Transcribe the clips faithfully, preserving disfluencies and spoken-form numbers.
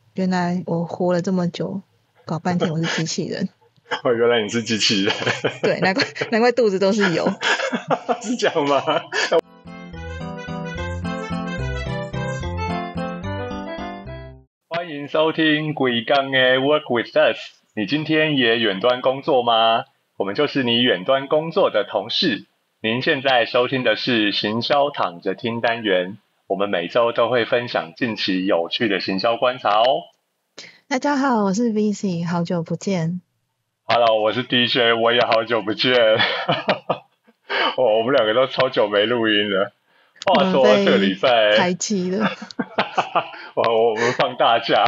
原来我活了这么久，搞半天我是机器人。 哦，原来你是机器人。 对，难怪难怪肚子都是油。 是这样吗？欢迎收听鬼刚的 Work with Us。你今天也远端工作吗？我们就是你远端工作的同事。您现在收听的是行销躺着听单元，我们每周都会分享近期有趣的行销观察哦。 大家好，我是 V C， 好久不见。 Hello， 我是 D J， 我也好久不见。哦，我们两个都超久没录音了。话说这个礼拜排挤了。 我我们放大假。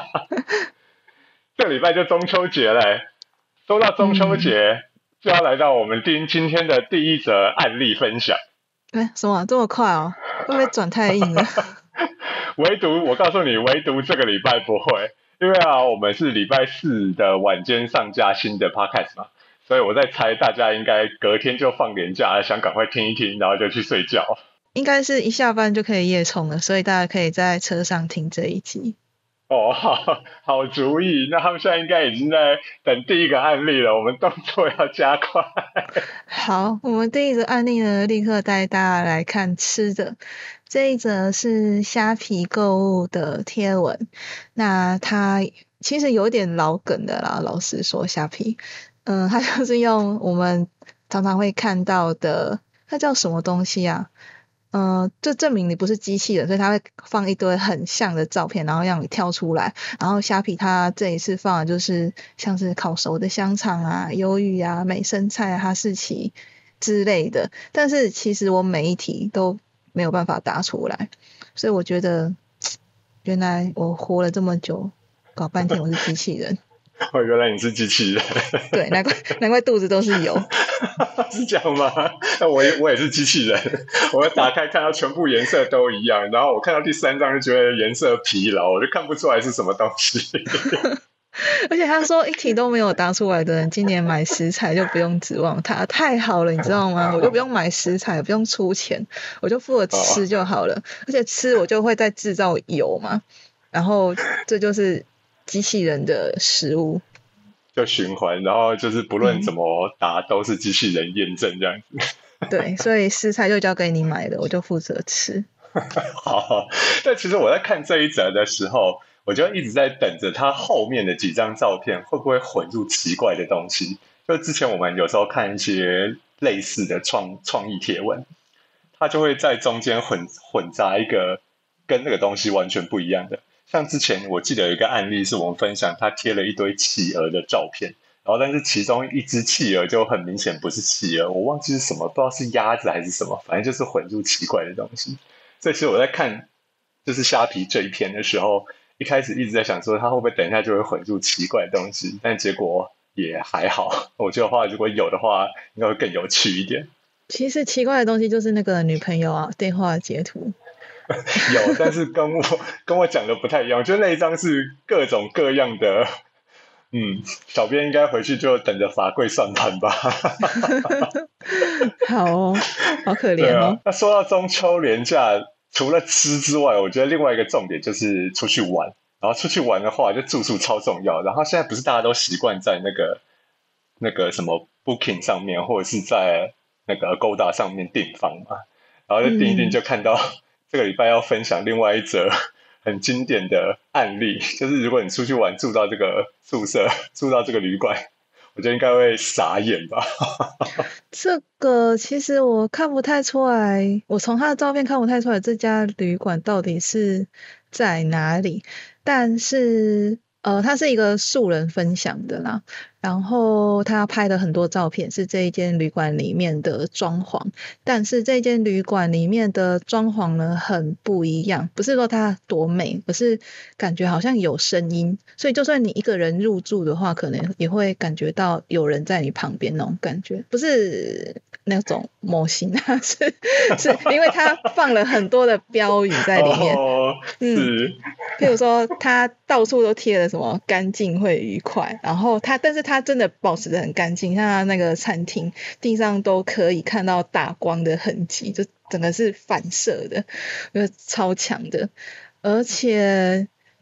这个礼拜就中秋节嘞，说到中秋节、嗯、就要来到我们今今天的第一则案例分享。 哎，什么这么快哦？会不会转太硬了？ 唯独我告诉你，唯独这个礼拜不会，因为啊，我们是礼拜四的晚间上架新的 podcast 嘛，所以我在猜大家应该隔天就放年假，想赶快听一听，然后就去睡觉。 应该是一下班就可以夜冲了，所以大家可以在车上听这一集。 哦，好好主意。那他们现在应该已经在等第一个案例了，我们动作要加快。 好，我们第一则案例呢，立刻带大家来看吃的。这一则是虾皮购物的贴文，那它其实有点老梗的啦，老实说，虾皮，嗯、呃，它就是用我们常常会看到的，它叫什么东西啊？呃，就证明你不是机器人，所以它会放一堆很像的照片，然后让你跳出来。然后虾皮它这一次放的就是像是烤熟的香肠啊、鱿鱼啊、美生菜啊、哈士奇之类的，但是其实我每一题都没有办法答出来，所以我觉得原来我活了这么久，搞半天我是机器人。 哦，原来你是机器人。 对，难怪难怪肚子都是油。 是这样吗？那我也我也是机器人，我打开看到全部颜色都一样，然后我看到第三张就觉得颜色疲劳，我就看不出来是什么东西。 而且他说一题都没有答出来的人，今年买食材就不用指望他，太好了，你知道吗？我就不用买食材，不用出钱，我就负责吃就好了。而且吃我就会再制造油嘛，然后这就是机器人的食物。 就循环，然后就是不论怎么答、嗯、都是机器人验证这样子。 对，所以食材就交给你买的，我就负责吃。 好，但其实我在看这一则的时候，我就一直在等着它后面的几张照片会不会混入奇怪的东西。就之前我们有时候看一些类似的创创意贴文，它就会在中间混混杂一个跟那个东西完全不一样的。像之前我记得有一个案例是我们分享，他贴了一堆企鹅的照片，然后但是其中一只企鹅就很明显不是企鹅，我忘记是什么，不知道是鸭子还是什么，反正就是混入奇怪的东西。所以其实我在看就是虾皮这一篇的时候，一开始一直在想说他会不会等一下就会混入奇怪的东西，但结果也还好。我觉得话如果有的话，应该会更有趣一点。 其实奇怪的东西就是那个女朋友啊，电话截图。 有，但是跟我跟我讲的不太一样，就那一张是各种各样的，嗯，小编应该回去就等着罚跪算盘吧。 好哦，好可怜哦。 啊、那说到中秋连假，除了吃之外，我觉得另外一个重点就是出去玩。然后出去玩的话，就住宿超重要。然后现在不是大家都习惯在那个那个什么 Booking 上面，或者是在那个 Agoda 上面订房嘛，然后就订一订就看到、嗯。这个礼拜要分享另外一则很经典的案例，就是如果你出去玩住到这个宿舍，住到这个旅馆，我觉得应该会傻眼吧。 这个其实我看不太出来，我从他的照片看不太出来这家旅馆到底是在哪里，但是呃，它是一个素人分享的啦，然后他拍的很多照片是这一间旅馆里面的装潢，但是这间旅馆里面的装潢呢很不一样，不是说它多美，而是感觉好像有声音，所以就算你一个人入住的话，可能也会感觉到有人在你旁边那种感觉，不是那种模型啊，是是因为它放了很多的标语在里面， 哦、 嗯，譬如说它到处都贴了什么干净会愉快，然后它但是它真的保持得很干净，像它那个餐厅地上都可以看到打光的痕迹，就整个是反射的，超强的。而且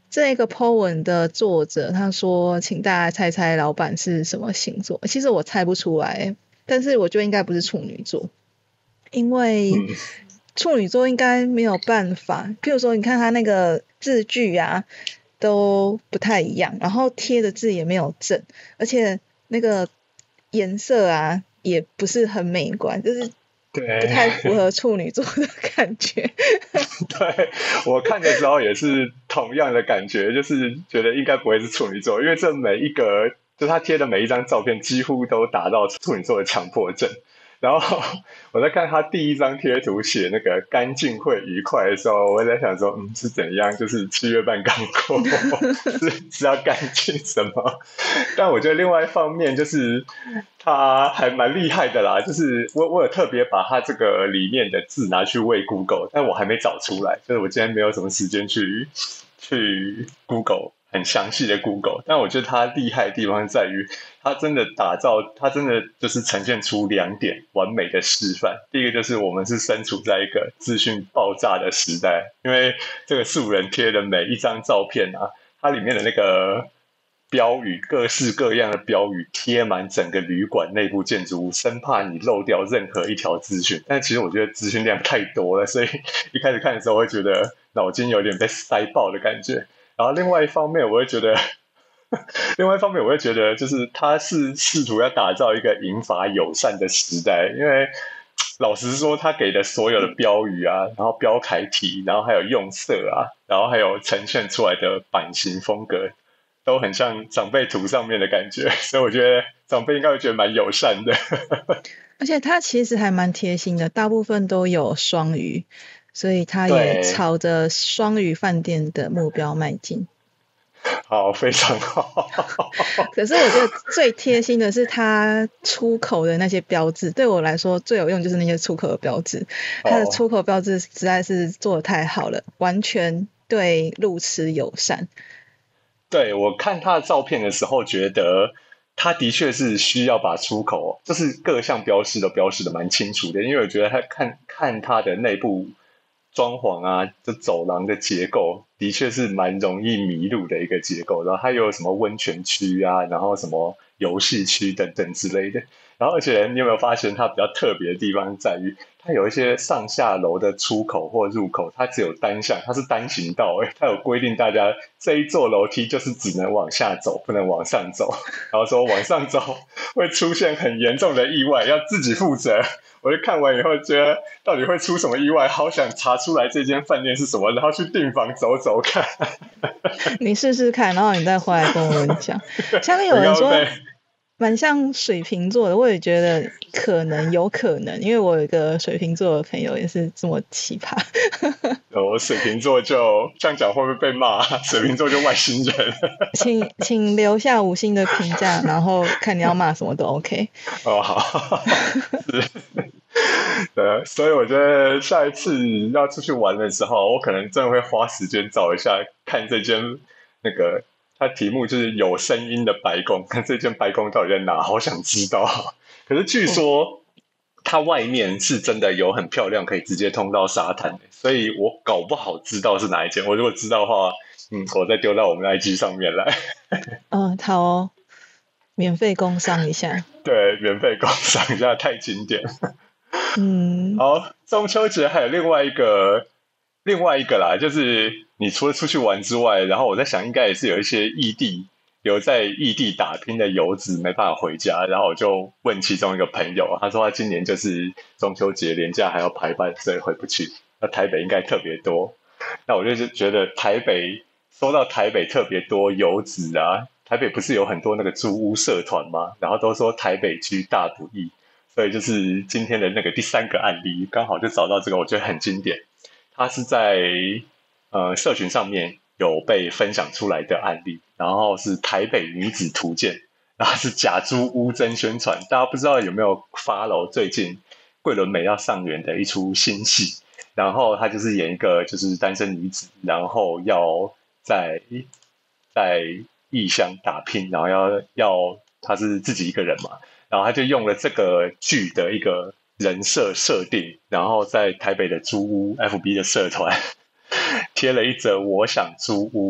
这个 po 文的作者他说，请大家猜猜老板是什么星座。其实我猜不出来，但是我觉得应该不是处女座，因为嗯， 处女座应该没有办法。譬如说，你看他那个字句啊，都不太一样，然后贴的字也没有正，而且那个颜色啊也不是很美观，就是不对。 太符合处女座的感觉。 对，我看的时候也是同样的感觉，就是觉得应该不会是处女座，因为这每一个就他贴的每一张照片几乎都达到处女座的强迫症。然后我在看他第一张贴图写那个干净会愉快的时候，我在想说，嗯，是怎样？就是七月半刚过，是是要干净什么？但我觉得另外一方面就是他还蛮厉害的啦，就是我我有特别把他这个里面的字拿去喂 Google，但我还没找出来，就是我今天没有什么时间去去 Google 很详细的 Google，但我觉得他厉害的地方在于，他真的打造，他真的就是呈现出两点完美的示范。第一个就是我们是身处在一个资讯爆炸的时代，因为这个素人贴的每一张照片啊，它里面的那个标语，各式各样的标语贴满整个旅馆内部建筑物，生怕你漏掉任何一条资讯。但其实我觉得资讯量太多了，所以一开始看的时候会觉得脑筋有点被塞爆的感觉。然后另外一方面，我会觉得，另外一方面我会觉得，就是他是试图要打造一个银发友善的时代，因为老实说，他给的所有的标语啊，然后标楷体，然后还有用色啊，然后还有呈现出来的版型风格，都很像长辈图上面的感觉，所以我觉得长辈应该会觉得蛮友善的。 而且他其实还蛮贴心的，大部分都有双语，所以他也对， 朝着双语饭店的目标迈进。 好，非常好。 可是我觉得最贴心的是他出口的那些标志，对我来说最有用就是那些出口的标志。他的哦， 出口标志实在是做得太好了，完全对路痴友善。 对，我看他的照片的时候，觉得他的确是需要把出口，就是各项标识都标示的蛮清楚的，因为我觉得他看看他的内部装潢啊，这走廊的结构的确是蛮容易迷路的一个结构。然后它又有什么温泉区啊，然后什么游戏区等等之类的。然后而且你有没有发现它比较特别的地方在于，它有一些上下楼的出口或入口，它只有单向，它是单行道，诶，它有规定大家这一座楼梯就是只能往下走，不能往上走。然后说往上走会出现很严重的意外，要自己负责。我就看完以后觉得到底会出什么意外，好想查出来这间饭店是什么，然后去订房走走看。 你试试看，然后你再回来跟我们讲。下面有人说蛮像水瓶座的，我也觉得可能有可能，因为我有一个水瓶座的朋友也是这么奇葩。 我水瓶座就这样讲会不会被骂？水瓶座就外星人。 请请留下五星的评价，然后看你要骂什么都 OK。 哦，好，是，对，所以我觉得下一次要出去玩的时候，我可能真的会花时间找一下，看这间那个，它题目就是有声音的白宫，看这间白宫到底在哪，好想知道。可是据说它外面是真的有很漂亮，可以直接通到沙滩，所以我搞不好知道是哪一间。我如果知道的话，嗯，我再丢到我们的 I G 上面来。 嗯，好哦，免费工商一下。 对，免费工商一下，太经典。 嗯， 好，中秋节还有另外一个，另外一个啦，就是你除了出去玩之外，然后我在想，应该也是有一些异地留在异地打拼的游子没办法回家，然后我就问其中一个朋友，他说他今年就是中秋节连假还要排班，所以回不去。那台北应该特别多，那我就觉得台北说到台北特别多游子啊，台北不是有很多那个租屋社团吗？然后都说台北居大不易。所以就是今天的那个第三个案例，刚好就找到这个，我觉得很经典。它是在呃社群上面有被分享出来的案例，然后是台北女子图鉴，然后是假租屋真宣传。大家不知道有没有 follow 最近桂纶镁要上演的一出新戏，然后她就是演一个就是单身女子，然后要在在异乡打拼，然后要要她是自己一个人嘛。然后他就用了这个剧的一个人设设定，然后在台北的租屋 F B 的社团贴了一则我想租屋，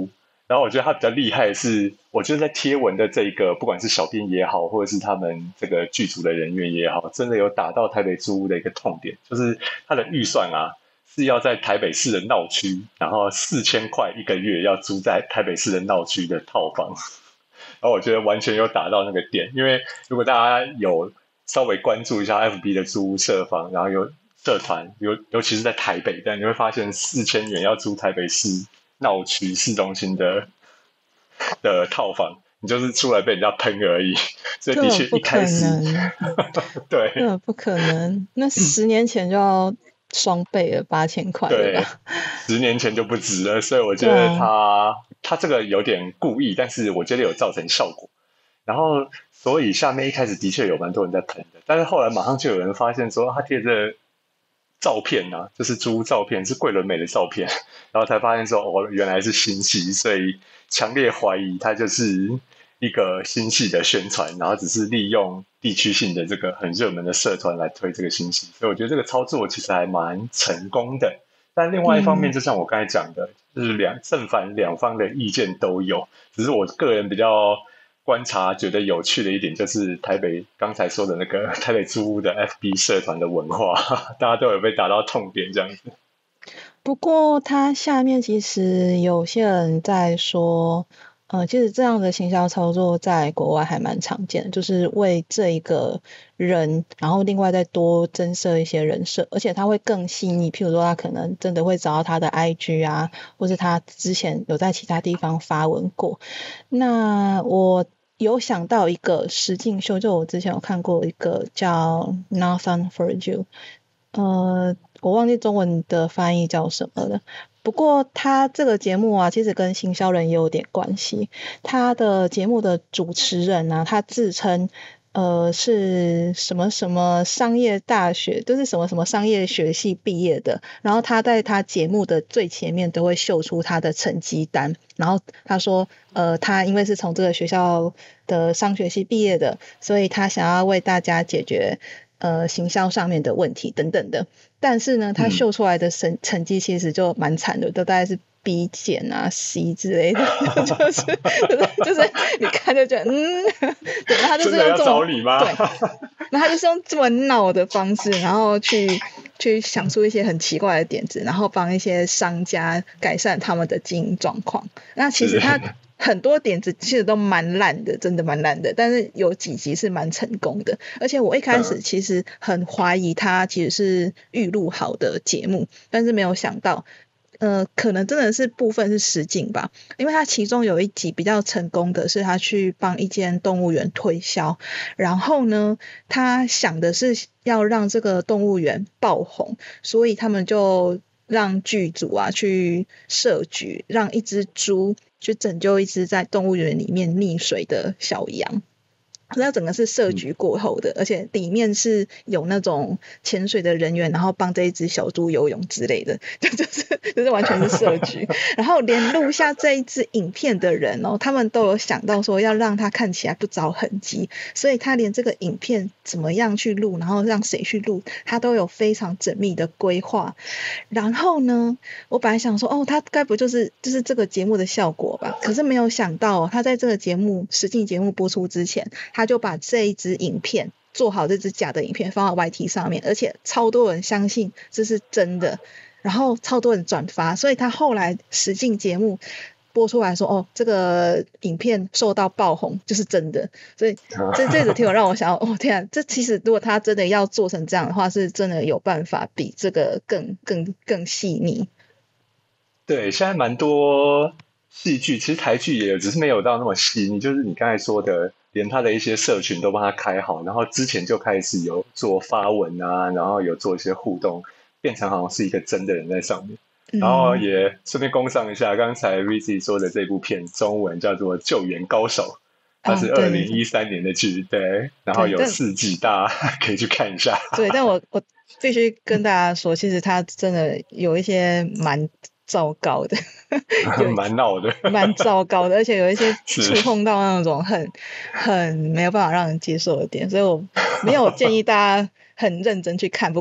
然后我觉得他比较厉害的是，我觉得在贴文的这个，不管是小编也好，或者是他们这个剧组的人员也好，真的有打到台北租屋的一个痛点，就是他的预算啊是要在台北市的闹区，然后四千块一个月要租在台北市的闹区的套房。然后我觉得完全有打到那个点，因为如果大家有稍微关注一下 F B 的租屋社房，然后有社团，尤尤其是在台北，但你会发现四千元要租台北市闹区市中心的的套房，你就是出来被人家喷而已。所以的确一开始，对， 这不可能。那十年前就要双倍了，八千块了吧？ 对，十年前就不值了。所以我觉得他、啊、他这个有点故意，但是我觉得有造成效果。然后，所以下面一开始的确有蛮多人在喷的，但是后来马上就有人发现说，他贴着照片啊，就是租照片是桂纶镁的照片，然后才发现说，哦，原来是新戏，所以强烈怀疑他就是一个新戏的宣传，然后只是利用地区性的这个很热门的社团来推这个新戏，所以我觉得这个操作其实还蛮成功的。但另外一方面，就像我刚才讲的，嗯、就是两正反两方的意见都有，只是我个人比较观察觉得有趣的一点，就是台北刚才说的那个台北租屋的 F B 社团的文化，大家都有被打到痛点这样子。 不过它下面其实有些人在说，呃，其实这样的行销操作在国外还蛮常见的，就是为这一个人，然后另外再多增设一些人设，而且他会更细腻。譬如说，他可能真的会找到他的 I G 啊，或是他之前有在其他地方发文过。那我有想到一个实境秀，就我之前有看过一个叫 Nothing for You， 呃，我忘记中文的翻译叫什么了。不过他这个节目啊，其实跟行销人也有点关系。他的节目的主持人啊，他自称呃是什么什么商业大学，就是什么什么商业学系毕业的。然后他在他节目的最前面都会秀出他的成绩单，然后他说，呃，他因为是从这个学校的商学系毕业的，所以他想要为大家解决呃行销上面的问题等等的。但是呢，他秀出来的成成绩其实就蛮惨的，都大概是 B 减啊 C 之类的，就是就是你看就觉得嗯，对，那他就是用这么对， 那他就是用这么闹的方式，然后去去想出一些很奇怪的点子，然后帮一些商家改善他们的经营状况。那其实他很多点子其实都蛮烂的，真的蛮烂的，但是有几集是蛮成功的。而且我一开始其实很怀疑他其实是预录好的节目，但是没有想到呃，可能真的是部分是实景吧，因为他其中有一集比较成功的是他去帮一间动物园推销，然后呢，他想的是要让这个动物园爆红，所以他们就让剧组啊去设局，让一只猪去拯救一只在动物园里面溺水的小羊。那整个是设局过后的，而且里面是有那种潜水的人员，然后帮这一只小猪游泳之类的，就就是就是完全是设局。然后连录下这一支影片的人哦，他们都有想到说要让它看起来不着痕迹，所以他连这个影片怎么样去录，然后让谁去录，他都有非常缜密的规划。然后呢，我本来想说，哦，他该不就是就是这个节目的效果吧？可是没有想到哦，他在这个节目实境节目播出之前，他就把这一支影片做好，这支假的影片放到 Y T 上面，而且超多人相信这是真的，然后超多人转发，所以他后来实境节目播出来说，哦，这个影片受到爆红就是真的。所以这这个听我让我想，哦天啊，这其实如果他真的要做成这样的话，是真的有办法比这个更更更细腻。 对，现在蛮多戏剧，其实台剧也有，只是没有到那么细腻。就是你刚才说的，连他的一些社群都帮他开好，然后之前就开始有做发文啊，然后有做一些互动，变成好像是一个真的人在上面。然后也顺便工商一下，刚才 Rizzy 说的这部片，中文叫做《救援高手》，它是二零一三年的剧，对, 对, 对，然后有四季，大家可以去看一下。 对，但我我必须跟大家说，其实它真的有一些蛮糟糕的， 蛮闹的， 蛮糟糕的，而且有一些触碰到那种很很没有办法让人接受的点，所以我没有建议大家很认真去看。不过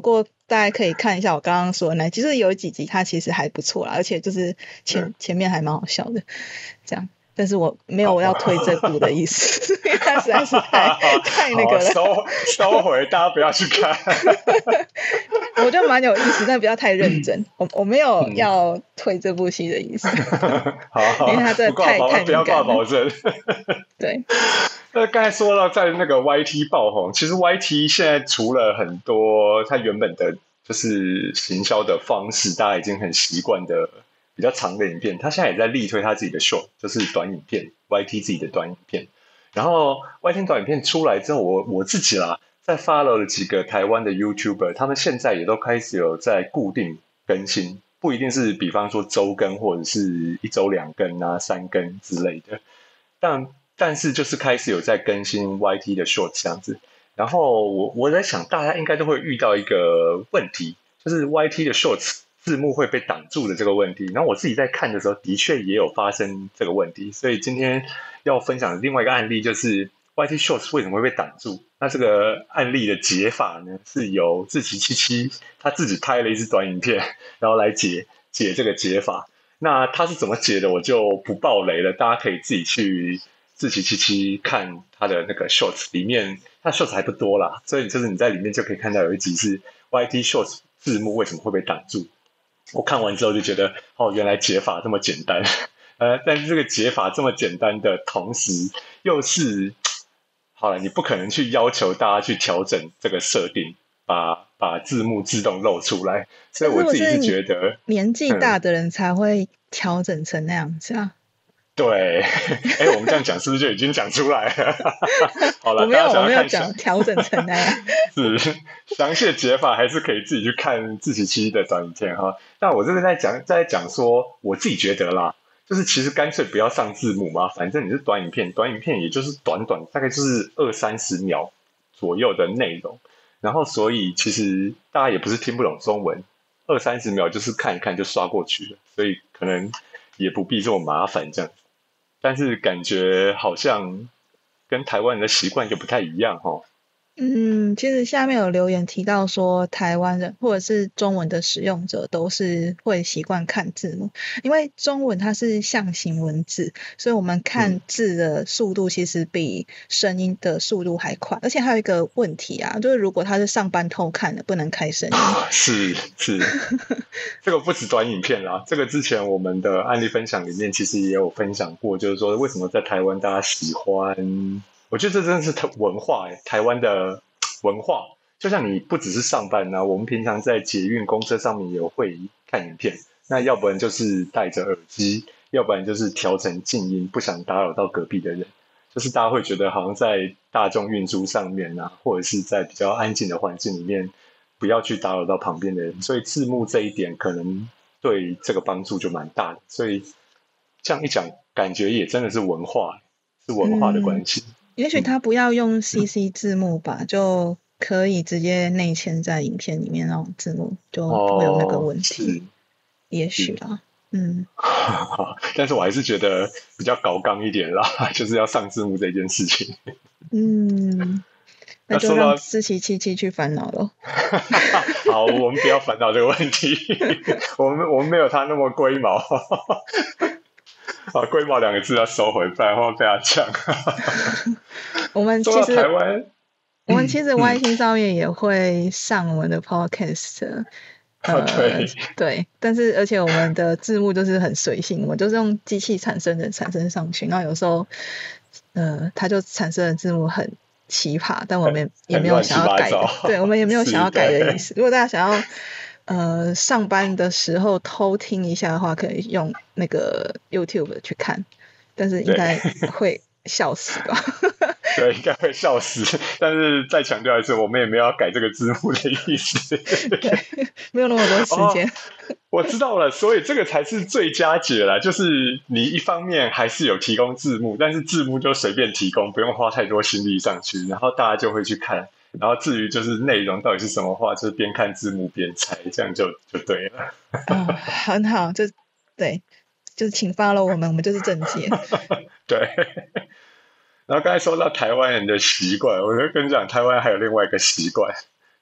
大家可以看一下我刚刚说的那，其实有几集它其实还不错啦，而且就是前、嗯、前面还蛮好笑的，这样。但是我没有要推这部的意思，因为它实在是太太那个了。 收收回，大家不要去看。 我觉得蛮有意思，但不要太认真。我我没有要推这部戏的意思。 好， 因为它真的太太不要挂保证。 对。 那刚才说到在那个 Y T 爆红，其实 Y T 现在除了很多它原本的就是行销的方式，大家已经很习惯的比较长的影片，它现在也在力推它自己的 short， 就是短影片 Y T 自己的短影片。然后 Y T 短影片出来之后，我我自己啦，在 follow 了几个台湾的 YouTuber， 他们现在也都开始有在固定更新，不一定是比方说周更或者是一周两更啊、三更之类的，但但是就是开始有在更新 Y T 的 short 这样子。然后我我在想，大家应该都会遇到一个问题，就是 Y T 的 shorts 字幕会被挡住的这个问题。然后我自己在看的时候，的确也有发生这个问题。所以今天要分享的另外一个案例，就是 Y T shorts 为什么会被挡住？那这个案例的解法呢，是由志祺七七他自己拍了一支短影片，然后来解解这个解法。那他是怎么解的，我就不爆雷了，大家可以自己去志祺七七看他的那个 shorts， 里面他 shorts 还不多啦，所以就是你在里面就可以看到有一集是 Y T shorts 字幕为什么会被挡住。我看完之后就觉得，哦，原来解法这么简单，呃，但是这个解法这么简单的同时，又是好了，你不可能去要求大家去调整这个设定，把把字幕自动露出来，所以我自己是觉得年纪大的人才会调整成那样子啊。 对，哎，我们这样讲是不是就已经讲出来了？好了， 我没有， 我没有讲调整成那样。 是详细的解法，还是可以自己去看志祺七七的短影片哈。那我这边在讲，在讲说，我自己觉得啦，就是其实干脆不要上字幕嘛，反正你是短影片，短影片也就是短短大概就是二三十秒左右的内容，然后所以其实大家也不是听不懂中文，二三十秒就是看一看就刷过去了，所以可能也不必这么麻烦这样。但是感觉好像跟台湾人的习惯就不太一样齁。 嗯，其实下面有留言提到说，台湾人或者是中文的使用者都是会习惯看字幕，因为中文它是象形文字，所以我们看字的速度其实比声音的速度还快。而且还有一个问题啊，就是如果他是上班偷看的，不能开声音。 是是，这个不止短影片啦，这个之前我们的案例分享里面其实也有分享过，就是说为什么在台湾大家喜欢。我觉得这真的是文化、欸、台湾的文化，就像你不只是上班啊，我们平常在捷运公车上面也会看影片，那要不然就是戴着耳机，要不然就是调成静音，不想打扰到隔壁的人，就是大家会觉得好像在大众运输上面啊，或者是在比较安静的环境里面不要去打扰到旁边的人，所以字幕这一点可能对这个帮助就蛮大的，所以这样一讲感觉也真的是文化，是文化的关系、嗯也许他不要用 C C 字幕吧、嗯、就可以直接内嵌在影片里面，那种字幕就不会有那个问题、哦、也许啦嗯但是我还是觉得比较高纲一点啦，就是要上字幕这件事情。 嗯，那就让志祺七七去烦恼咯好，我们不要烦恼这个问题我们我们没有他那么龟毛啊，龟毛两个字要收回，不然的话被他呛。 我们其实台湾， 我们其实 Y T 上面也会上我们的 podcast，、 呃啊、对对，但是而且我们的字幕就是很随性，我们就是用机器产生的产生上去，然后有时候呃，它就产生的字幕很奇葩，但我们也没有想要改的，对，我们也没有想要改的意思。如果大家想要呃，上班的时候偷听一下的话，可以用那个 YouTube 去看，但是应该会笑死吧？ 对，应该会笑死。但是再强调一次，我们也没有要改这个字幕的意思。 对，没有那么多时间、 哦。我知道了，所以这个才是最佳解啦。就是你一方面还是有提供字幕，但是字幕就随便提供，不用花太多心力上去，然后大家就会去看。然后至于就是内容到底是什么话，就是边看字幕边猜，这样就就对了。 哦，很好，就对，就是请 follow 我们，我们就是正解。 对。然后刚才说到台湾人的习惯，我就跟你讲，台湾还有另外一个习惯，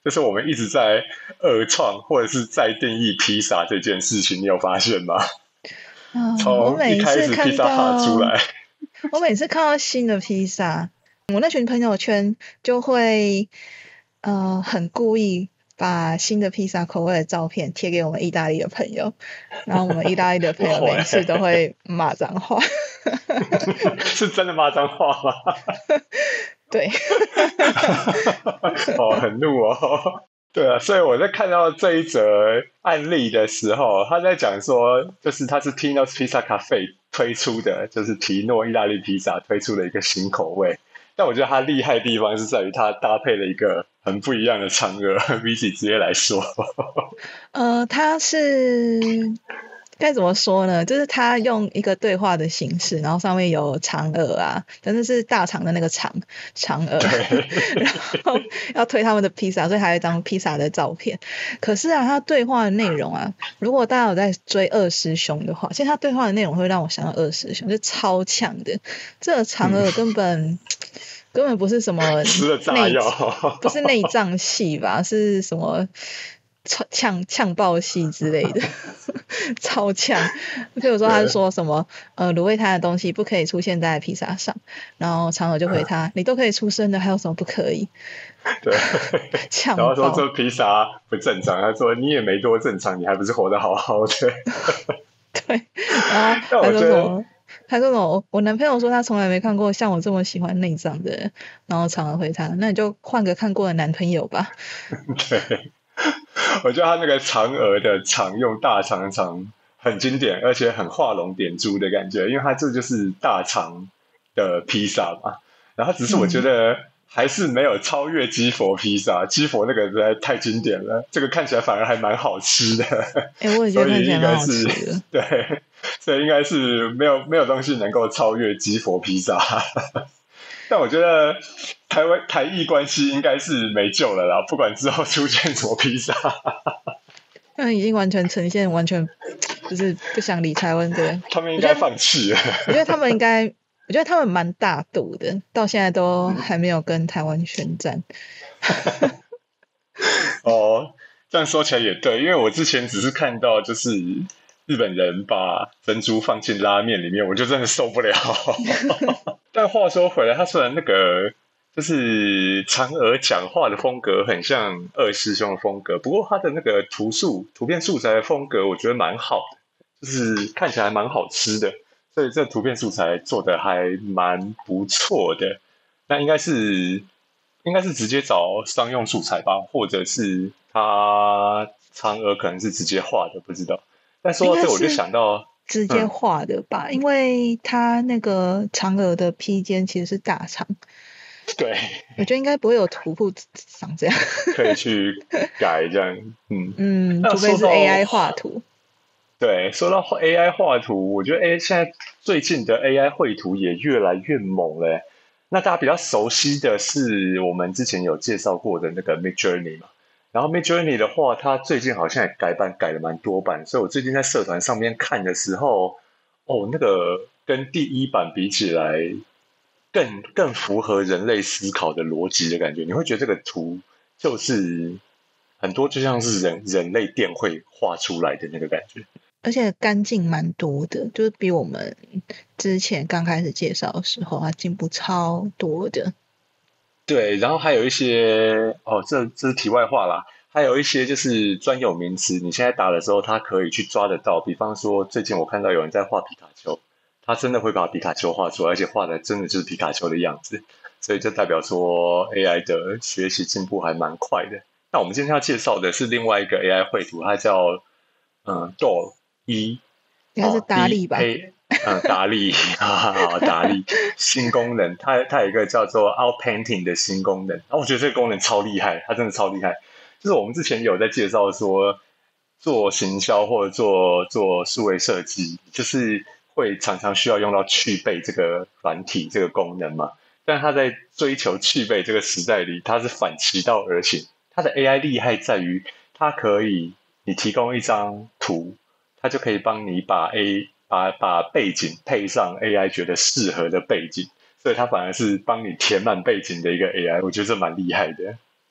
就是我们一直在二创或者是再定义披萨这件事情，你有发现吗？ 嗯，我从一每开始披次看萨哈出到， 来， 我每次看到新的披萨，我那群朋友圈就会，呃，很故意把新的披萨口味的照片贴给我们意大利的朋友，然后我们意大利的朋友每次都会骂脏话。 是真的骂脏话吗？ 对。 哦，很怒哦。对啊，所以我在看到这一则案例的时候，他在讲说，就是他是 Tino's Pizza Cafe 推出的，就是提诺意大利披萨推出的一个新口味。但我觉得它厉害的地方是在于它搭配了一个很不一样的嫦娥 ，Vicky 直接来说。 呃，他是该怎么说呢？就是他用一个对话的形式，然后上面有嫦娥啊，但是是大肠的那个肠嫦娥，然后要推他们的披萨，所以还有一张披萨的照片。可是啊，他对话的内容啊，如果大家有在追二师兄的话，其实他对话的内容会让我想到二师兄，就超强的。这个嫦娥根本。根本不是什么吃了炸内， 药， 不是内脏戏吧？是什么呛呛爆戏之类的，超呛。譬如说，他说什么呃卤味摊的东西不可以出现在披萨上，然后嫦娥就回他：“你都可以出声的，还有什么不可以？” 对， 呛然后说爆。 这披萨不正常，他说你也没多正常，你还不是活得好好的。 对，然后但他我觉得说什么？他说什么？我男朋友说他从来没看过像我这么喜欢内脏的人，然后嫦娥回他：“那你就换个看过的男朋友吧。” 对，我觉得他那个嫦娥的肠用大肠的肠很经典，而且很画龙点珠的感觉，因为它这就是大肠的披萨嘛。然后只是我觉得还是没有超越基佛披萨，基佛那个实在太经典了，这个看起来反而还蛮好吃的。 哎、欸，我也觉得看起来蛮好吃的。 对，所以应该是没有没有东西能够超越基佛披萨。但我觉得台湾台裔关系应该是没救了啦，不管之后出现什么披萨。 他们已经完全呈现完全就是不想理台湾的， 他们应该放弃了。 我觉得他们应该，我觉得他们蛮大度的，到现在都还没有跟台湾宣战。 哦，这样说起来也对，因为我之前只是看到就是日本人把珍珠放进拉面里面，我就真的受不了。但话说回来，他虽然那个就是嫦娥讲话的风格很像二师兄的风格，不过他的那个图素图片素材的风格，我觉得蛮好的，就是看起来蛮好吃的，所以这图片素材做的还蛮不错的。那应该是应该是直接找商用素材吧，或者是他嫦娥可能是直接画的，不知道。但说到这，我就想到。 直接画的吧，嗯、因为它那个嫦娥的披肩其实是大长， 对， 我觉得应该不会有图谱长这样， 可以去改这样，嗯嗯，除非是 A I 画图。 对，说到 A I 画图，我觉得 A 现在最近的 A I 绘图也越来越猛了。那大家比较熟悉的是我们之前有介绍过的那个 Midjourney 嘛。然后 Midjourney 的话，它最近好像也改版改了蛮多版，所以我最近在社团上面看的时候，哦，那个跟第一版比起来，更更符合人类思考的逻辑的感觉。你会觉得这个图就是很多就像是人人类电绘画出来的那个感觉， 而且干净蛮多的，就是比我们之前刚开始介绍的时候，它进步超多的。 对，然后还有一些哦，这这是题外话啦。还有一些就是专有名词，你现在打的时候，它可以去抓得到。比方说，最近我看到有人在画皮卡丘，他真的会把皮卡丘画出来，而且画的真的就是皮卡丘的样子。所以这代表说 A I 的学习进步还蛮快的。那我们今天要介绍的是另外一个 A I 绘图，它叫嗯 D O L E， 应该是达利吧？ 嗯，达利啊，达利新功能，它它有一个叫做 Outpainting 的新功能，然后我觉得这个功能超厉害，它真的超厉害。就是我们之前有在介绍说，做行销或者做做数位设计，就是会常常需要用到去背这个软体这个功能嘛。但它在追求去背这个时代里，它是反其道而行。它的 A I 厉害在于，它可以你提供一张图，它就可以帮你把 A 把把背景配上 A I 觉得适合的背景，所以它反而是帮你填满背景的一个 A I， 我觉得这蛮厉害的。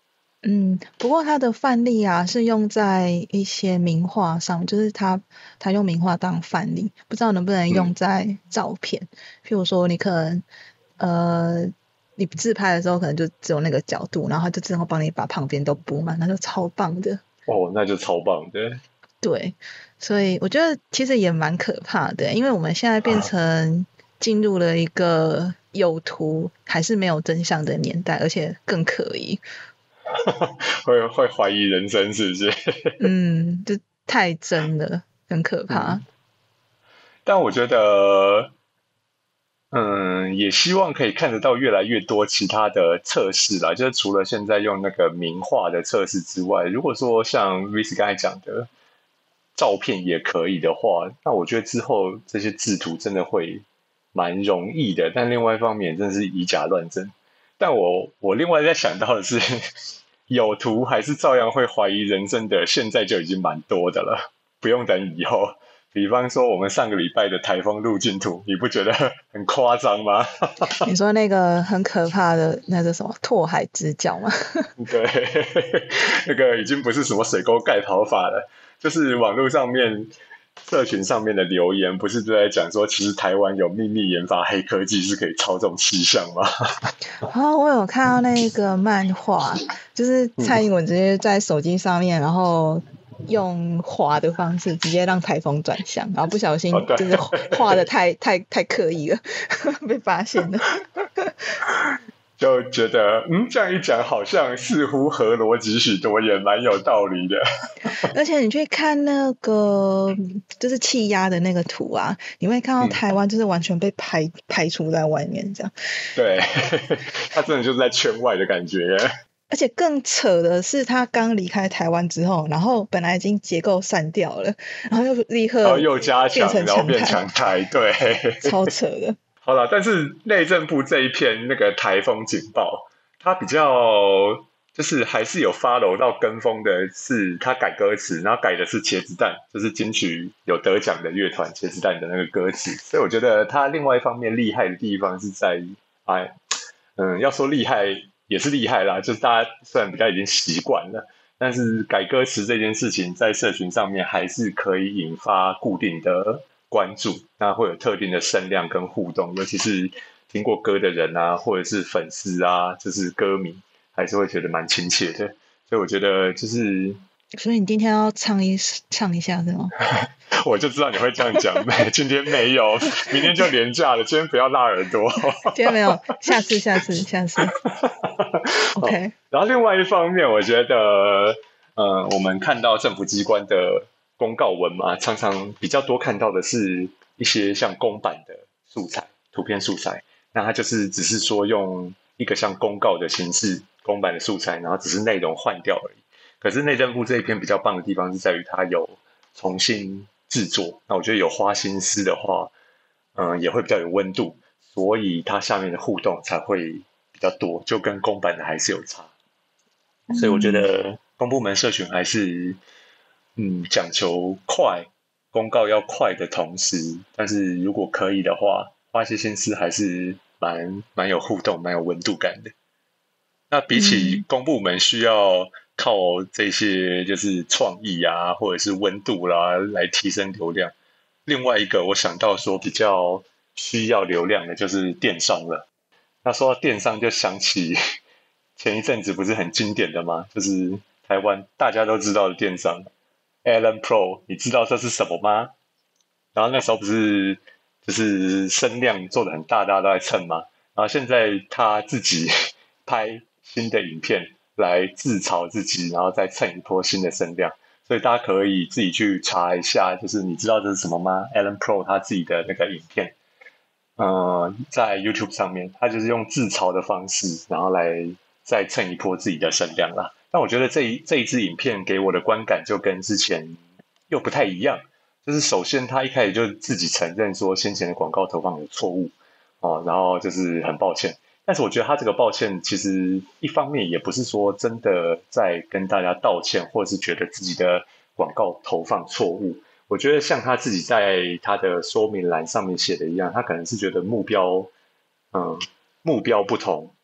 嗯，不过它的范例啊是用在一些名画上，就是它它用名画当范例，不知道能不能用嗯， 在照片。譬如说，你可能呃，你自拍的时候可能就只有那个角度，然后它就自动帮你把旁边都补满，那就超棒的。 哦，那就超棒的。 对，所以我觉得其实也蛮可怕的，因为我们现在变成进入了一个有图还是没有真相的年代，而且更可疑。 会会怀疑人生是不是？ 嗯，就太真了，很可怕。 嗯，但我觉得，嗯，也希望可以看得到越来越多其他的测试啦。就是除了现在用那个名画的测试之外，如果说像 Rice 刚才讲的照片也可以的话，那我觉得之后这些制图真的会蛮容易的。但另外一方面，真的是以假乱真。但我我另外在想到的是，有图还是照样会怀疑人生的，现在就已经蛮多的了，不用等以后。比方说我们上个礼拜的台风路径图，你不觉得很夸张吗？ 你说那个很可怕的那个什么拓海之角吗？ 对，那个已经不是什么水沟盖跑法了，就是网络上面、社群上面的留言，不是都在讲说，其实台湾有秘密研发黑科技是可以操纵气象吗？ 哦，我有看到那个漫画，就是嗯， 蔡英文直接在手机上面，然后用滑的方式直接让台风转向，然后不小哦对， 心就是画的太太太刻意了，被发现了。 就觉得嗯，这样一讲，好像似乎合逻辑许多，也蛮有道理的。 而且你去看那个就是气压的那个图啊，你会看到嗯， 台湾就是完全被排排除在外面这样。 对，他真的就是在圈外的感觉。 而且更扯的是，他刚离开台湾之后，然后本来已经结构散掉了，然后又立刻然后又加强， 变成然后变强台， 强台，对。 超扯的。 好了，但是内政部这一片那个台风警报，它比较就是还是有 follow 到跟风的是，它改歌词，然后改的是茄子蛋，就是金曲有得奖的乐团茄子蛋的那个歌词，所以我觉得它另外一方面厉害的地方是在于，哎，嗯，要说厉害也是厉害啦，就是大家虽然比较已经习惯了。但是改歌词这件事情在社群上面还是可以引发固定的关注，那会有特定的声量跟互动，尤其是听过歌的人啊，或者是粉丝啊，就是歌迷，还是会觉得蛮亲切的。所以我觉得就是所以你今天要唱一唱一下是吗？ 我就知道你会这样讲，没，今天没有，明天就连假了，今天不要拉耳朵。 今天没有，下次下次下次。OK。 然后另外一方面，我觉得，呃，我们看到政府机关的公告文嘛，常常比较多看到的是一些像公版的素材、图片素材，那它就是只是说用一个像公告的形式，公版的素材，然后只是内容换掉而已。可是内政部这一篇比较棒的地方是在于它有重新制作，那我觉得有花心思的话，嗯、呃，也会比较有温度，所以它下面的互动才会比较多，就跟公版的还是有差。所以我觉嗯， 得公部门社群还是嗯讲求快，公告要快的同时，但是如果可以的话，花些心思还是蛮蛮有互动、蛮有温度感的。那比起嗯， 公部门需要靠这些就是创意啊，或者是温度啦来提升流量，另外一个我想到说比较需要流量的就是电商了。那说到电商，就想起前一阵子不是很经典的吗？就是台湾大家都知道的电商 Alan Pro，你知道这是什么吗？然后那时候不是就是声量做的很大，大家都在蹭吗？然后现在他自己拍新的影片来自嘲自己，然后再蹭一波新的声量。所以大家可以自己去查一下，就是你知道这是什么吗？Alan Pro 他自己的那个影片，呃，在 YouTube 上面，他就是用自嘲的方式，然后来再蹭一波自己的声量啦。但我觉得这一这一支影片给我的观感就跟之前又不太一样，就是首先他一开始就自己承认说先前的广告投放有错误哦，然后就是很抱歉。但是我觉得他这个抱歉，其实一方面也不是说真的在跟大家道歉，或者是觉得自己的广告投放错误。我觉得像他自己在他的说明栏上面写的一样，他可能是觉得目标，嗯，目标不同，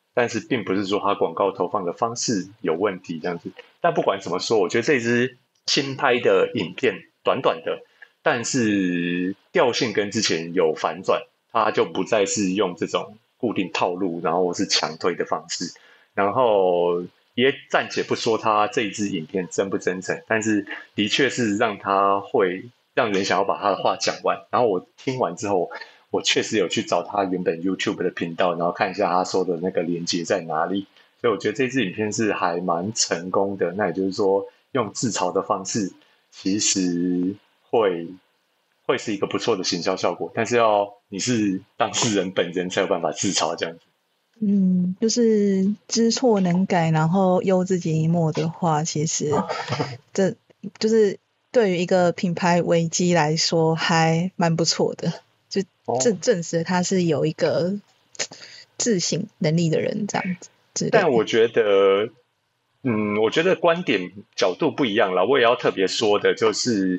但是并不是说它广告投放的方式有问题这样子。但不管怎么说，我觉得这支新拍的影片短短的，但是调性跟之前有反转，它就不再是用这种固定套路，然后是强推的方式。然后也暂且不说它这一支影片真不真诚，但是的确是让它会让人想要把他的话讲完。然后我听完之后，我确实有去找他原本 YouTube 的频道，然后看一下他说的那个连接在哪里。所以我觉得这支影片是还蛮成功的。那也就是说，用自嘲的方式，其实会会是一个不错的行销效果，但是要你是当事人本人才有办法自嘲这样子。 嗯，就是知错能改，然后忧自己一默的话，其实这就是对于一个品牌危机来说还蛮不错的，就证证实他是有一个自省能力的人这样子。 但我觉得，嗯，我觉得观点角度不一样啦。我也要特别说的就是，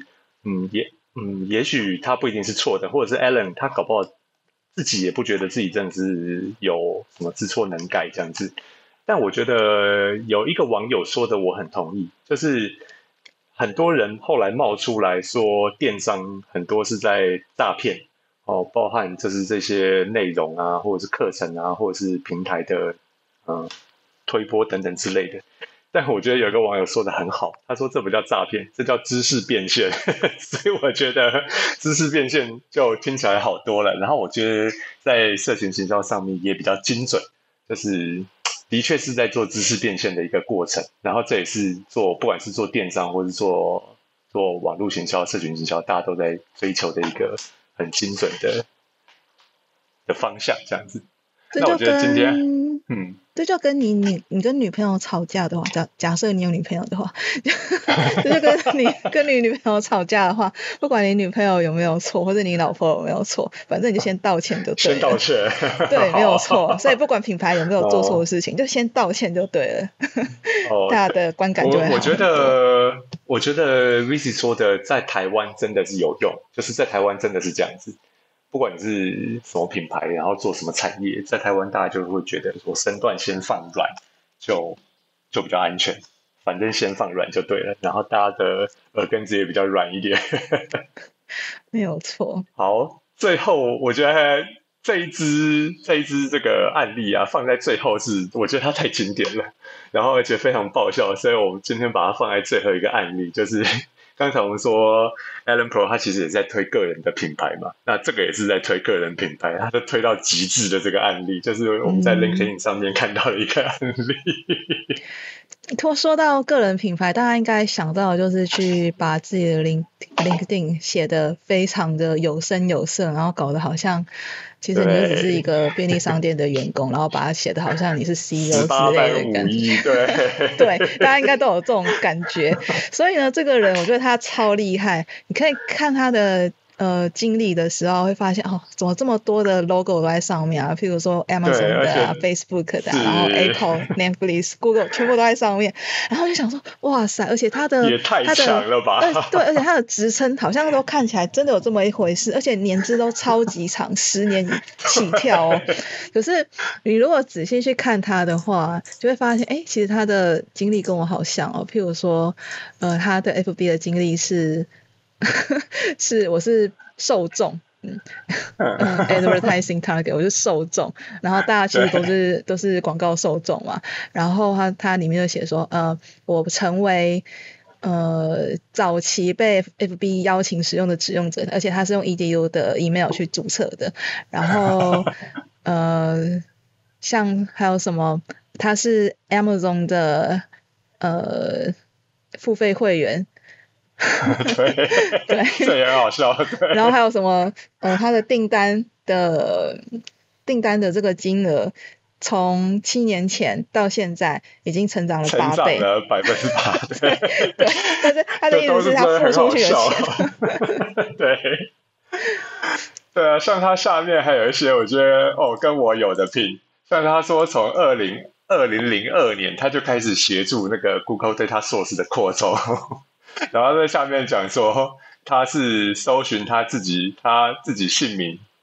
嗯，也嗯，也许他不一定是错的，或者是 Alan 他搞不好自己也不觉得自己真的是有什么知错能改这样子。但我觉得有一个网友说的我很同意，就是很多人后来冒出来说电商很多是在诈骗哦，包含就是这些内容啊，或者是课程啊，或者是平台的嗯推播等等之类的。但我觉得有一个网友说的很好，他说这不叫诈骗，这叫知识变现。所以我觉得知识变现就听起来好多了。然后我觉得在社群行销上面也比较精准，就是的确是在做知识变现的一个过程。然后这也是做不管是做电商或是做做网络行销、社群行销，大家都在追求的一个很精准的的方向，这样子。那我觉得今天，嗯， 这就跟你你你跟女朋友吵架的话，假假设你有女朋友的话，这就跟你跟你女朋友吵架的话，不管你女朋友有没有错，或者你老婆有没有错，反正你就先道歉就对了。 先道歉， 对，没有错。所以不管品牌有没有做错的事情，哦、就先道歉就对了。哦、大家的观感就会好我我觉得，我觉得 Vicky 说的在台湾真的是有用，就是在台湾真的是这样子。不管你是什么品牌，然后做什么产业，在台湾大家就会觉得说身段先放软就就比较安全，反正先放软就对了，然后大家的耳根子也比较软一点。 没有错。 好，最后我觉得这一支这一支这个案例啊，放在最后是我觉得它太经典了，然后而且非常爆笑，所以我们今天把它放在最后一个案例，就是刚才我们说 Alan Pro 他其实也在推个人的品牌嘛，那这个也是在推个人品牌，他就推到极致的这个案例，就是我们在 LinkedIn 上面看到的一个案例。 嗯、说到个人品牌，大家应该想到的就是去把自己的 Link LinkedIn 写得非常的有声有色，然后搞得好像其实你就只是一个便利商店的员工，然后把它写得好像你是 C E O 之类的感觉。 对对，大家应该都有这种感觉。所以呢，这个人我觉得他超厉害，你可以看他的呃经历的时候会发现哦，怎么这么多的 logo 都在上面啊？譬如说 Amazon 的啊 ，Facebook 的、啊，然后 Apple、Netflix、Google 全部都在上面，然后就想说哇塞，而且他的也太强了吧？ 呃，对，而且他的职称好像都看起来真的有这么一回事，而且年资都超级长，十年起跳哦。可是你如果仔细去看他的话，就会发现，哎，其实他的经历跟我好像哦。譬如说，呃，他的 F B 的经历是。是我是受众，嗯嗯 ，advertising target， 我是受众，然后大家其实都是都是广告受众嘛，然后他他里面就写说，呃，我成为呃早期被 F B 邀请使用的使用者，而且他是用 E D U 的 email 去注册的，然后呃，像还有什么，他是 Amazon 的呃付费会员。 对对，这也很好笑。对， 然后还有什么？呃，他的订单的订单的这个金额，从七年前到现在已经成长了八倍， 成长了百分之八。对对，但是他的意思是他付出去的钱。 对对啊，像他下面还有一些，我觉得哦，跟我有的拼。像他说，从二零二零零二年他就开始协助那个 Google Data Source 的扩充。然后在下面讲说，他是搜寻他自己他自己姓名排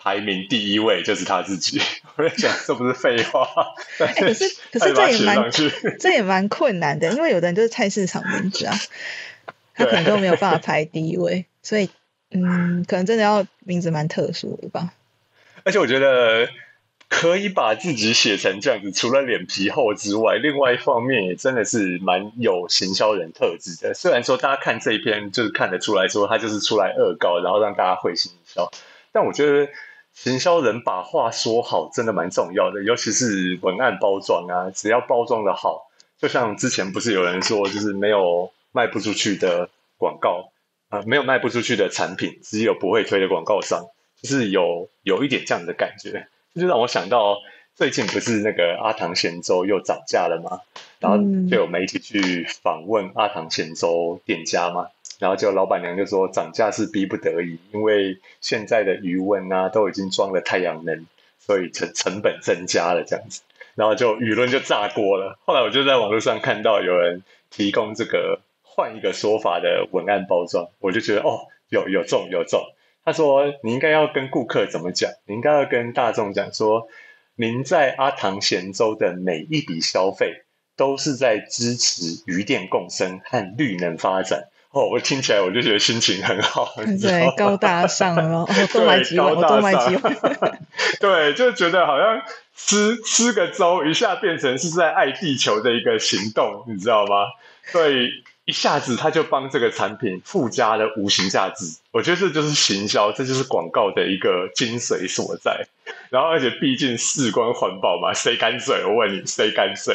排名第一位就是他自己。我在想，这不是废话？ 哎、可是可是这也蛮这也蛮困难的，因为有的人就是菜市场名字啊，他可能就没有办法排第一位，所以嗯，可能真的要名字蛮特殊的吧。 而且我觉得可以把自己写成这样子，除了脸皮厚之外，另外一方面也真的是蛮有行销人特质的。虽然说大家看这一篇就是看得出来说他就是出来恶搞，然后让大家会心一笑，但我觉得行销人把话说好真的蛮重要的，尤其是文案包装啊，只要包装的好，就像之前不是有人说，就是没有卖不出去的广告，呃，没有卖不出去的产品，只有不会推的广告商，就是有有一点这样的感觉。这就让我想到最近不是那个阿唐咸粥又涨价了吗？然后就有媒体去访问阿唐咸粥店家嘛，然后就老板娘就说涨价是逼不得已，因为现在的余温啊都已经装了太阳能，所以成成本增加了这样子，然后就舆论就炸锅了。后来我就在网络上看到有人提供这个换一个说法的文案包装，我就觉得哦，有有中有中。他说你应该要跟顾客怎么讲？你应该要跟大众讲说，您在阿唐咸粥的每一笔消费都是在支持渔电共生和绿能发展。哦，我听起来我就觉得心情很好， 对，高大上了，哦，多买几碗，我多买几碗。 对，就觉得好像吃吃个粥，一下变成是在爱地球的一个行动，你知道吗？所以一下子他就帮这个产品附加了无形价值。我觉得这就是行销，这就是广告的一个精髓所在。然后，而且毕竟事关环保嘛，谁敢嘴？我问你，谁敢嘴？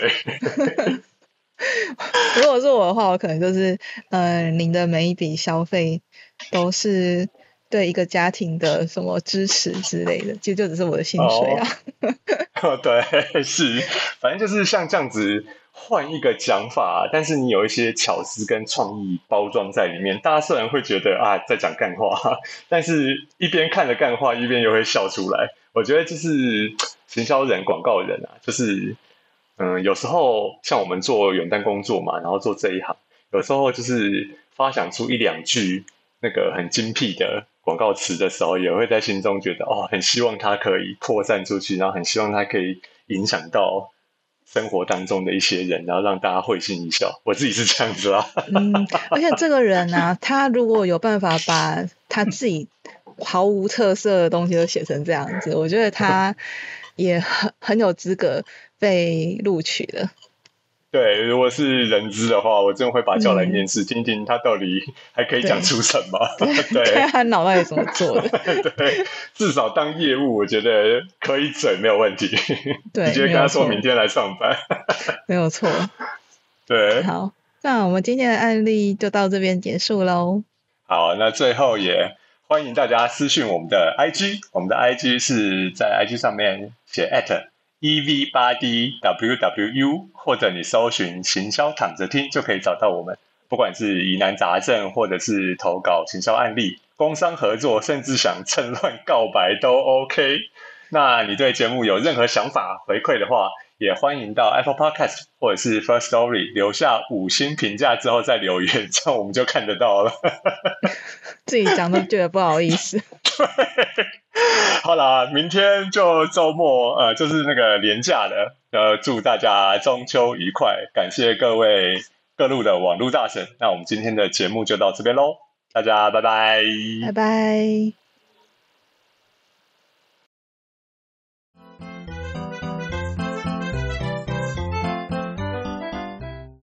如果是我的话，我可能就是，呃，您的每一笔消费都是对一个家庭的什么支持之类的，其实就只是我的薪水啊。 哦，对，是，反正就是像这样子换一个讲法，但是你有一些巧思跟创意包装在里面，大家虽然会觉得啊在讲干话，但是一边看着干话，一边又会笑出来。我觉得就是行销人、广告人啊，就是。嗯，有时候像我们做远端工作嘛，然后做这一行，有时候就是发想出一两句那个很精辟的广告词的时候，也会在心中觉得哦，很希望它可以扩散出去，然后很希望它可以影响到生活当中的一些人，然后让大家会心一笑。我自己是这样子啦。 嗯，而且这个人啊，他如果有办法把他自己毫无特色的东西都写成这样子，我觉得他也很很有资格被录取的。 对，如果是人资的话，我真的会把他叫来面试，嗯、听听他到底还可以讲出什么。对， 看他脑袋里怎么做的。 对，至少当业务，我觉得可以嘴没有问题。 对， 直接跟他说明天来上班。 没有错。 对， 好，那我们今天的案例就到这边结束喽。 好，那最后也欢迎大家私讯我们的 I G， 我们的 I G 是在 I G 上面写 at E V 八 D W W U， 或者你搜寻行销躺着听就可以找到我们。不管是疑难杂症，或者是投稿行销案例、工商合作，甚至想趁乱告白都 OK。那你对节目有任何想法回馈的话，也欢迎到 Apple Podcast 或者是 First Story 留下五星评价之后再留言，这样我们就看得到了。 自己讲都觉得不好意思。 对，好啦，明天就周末，呃，就是那个连假了，呃，祝大家中秋愉快，感谢各位各路的网络大神。那我们今天的节目就到这边喽，大家拜拜， 拜拜。